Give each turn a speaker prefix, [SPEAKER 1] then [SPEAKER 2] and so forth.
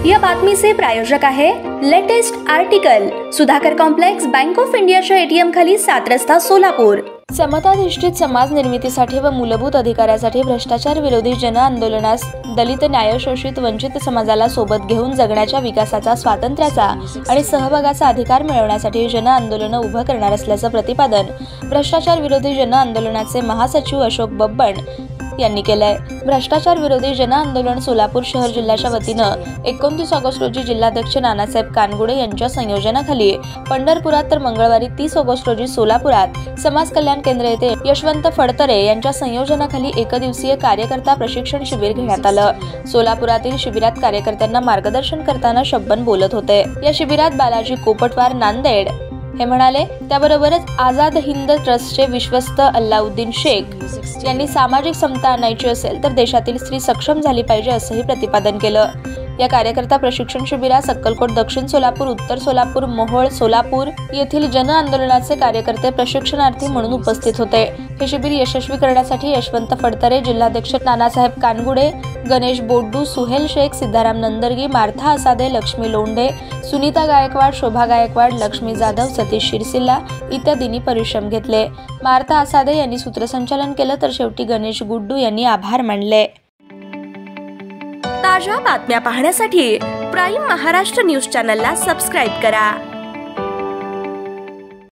[SPEAKER 1] या बातमीचे प्रायोजक आहे latest article, Sudhakar complex, bank of इंडियाच्या एटीएम खाली 7 रस्ता, सोलापूर। समताधिष्ठित समाज निर्मितीसाठी व मूलभूत अधिकारासाठी भ्रष्टाचार विरोधी जन आंदोलनास दलित, न्यायशोषित, वंचित समाजाला सोबत घेऊन जगण्याच्या, विकासाचा, स्वातंत्र्याचा आणि सहभागाचा अधिकार मिळवण्यासाठी जन आंदोलन उभं करणार असल्याचं प्रतिपादन भ्रष्टाचार विरोधी जन आंदोलनाचे महासचिव अशोक बब्बन यांनी केलंय। भ्रष्टाचार विरोधी जन आंदोलन सोलापूर शहर जिल्ह्याच्या वतीनं 29 ऑगस्ट रोजी जिल्हाध्यक्ष नानासाहेब कानगुडे यांच्या संयोजनाखाली पंढरपुरात, तर मंगळवारी 30 ऑगस्ट रोजी सोलापुरात समाज कल्याण केंद्र येथे यशवंत फडतरे यांच्या संयोजनाखाली एकदिवसीय कार्यकर्ता प्रशिक्षण शिबिर घेण्यात आलं। सोलापुरातील शिबिरात कार्यकर्त्यांना मार्गदर्शन करताना शब्बन बोलत होते। या शिबिरात बालाजी कोपटवार, नांदेड हे म्हणाले। त्याबरोबरच आझाद हिंद ट्रस्टचे विश्वस्त अल्लाउद्दीन शेख यांनी सामाजिक समता आणायची असेल तर देशातील स्त्री सक्षम झाली पाहिजे असंही प्रतिपादन केलं। या कार्यकर्ता प्रशिक्षण शिबिरात अक्कलकोट, दक्षिण सोलापूर, उत्तर सोलापूर, मोहोळ, सोलापूर येथील जन आंदोलनाचे कार्यकर्ते प्रशिक्षणार्थी म्हणून उपस्थित होते। हे शिबिर यशस्वी करण्यासाठी यशवंत फडतरे, जिल्हाध्यक्ष नानासाहेब कानगुडे, गणेश बोड्डू, सुहेल शेख, सिद्धाराम नंदरगी, मार्था आसादे, लक्ष्मी लोंढे, सुनीता गायकवाड, शोभा गायकवाड, लक्ष्मी जाधव, सतीश शिरसिल्ला इत्यादींनी परिश्रम घेतले। मार्था आसादे यांनी सूत्रसंचालन केलं, तर शेवटी गणेश गुड्डू यांनी आभार मानले। ताज्या बातम्या पाहण्यासाठी प्राईम महाराष्ट्र न्यूज चॅनलला सबस्क्राईब करा।